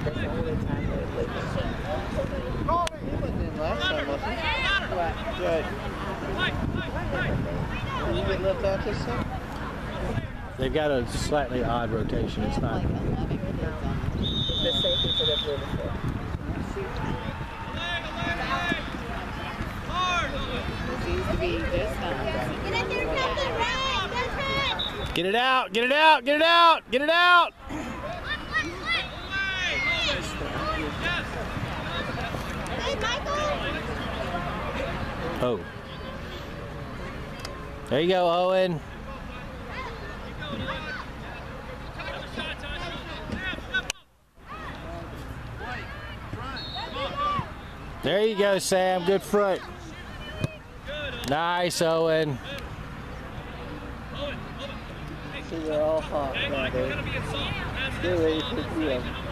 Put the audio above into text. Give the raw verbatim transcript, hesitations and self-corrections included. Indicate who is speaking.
Speaker 1: all the time they were leaving. He wasn't in last time, was he? What? Good. Did you get left out this time?
Speaker 2: They've got a slightly odd rotation. It's not.
Speaker 1: The safety put up here before. It seems to be this time.
Speaker 2: Get it out! Get it out! Get it out! Get it out! Oh. There you go, Owen. There you go, Sam. Good front. Nice, Owen.
Speaker 1: See, they're all hot now, dude. They're ready for the